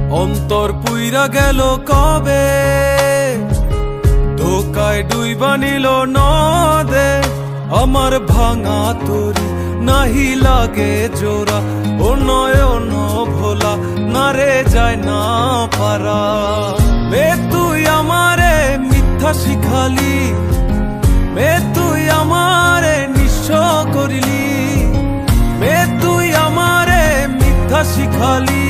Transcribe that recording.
অন্তর পুইরা গেল কবে, ধোকায় ডুইবা নিল নদে। আমার ভাঙা তরি নাহি লাগে জোড়া, ও নয়ন ভোলা না রে যায় না পারা। মে তুই আমারে মিথ্যা শিখালি, মে তুই আমারে নিঃস্ব করিলি, মে তুই আমারে মিথ্যা শিখালি,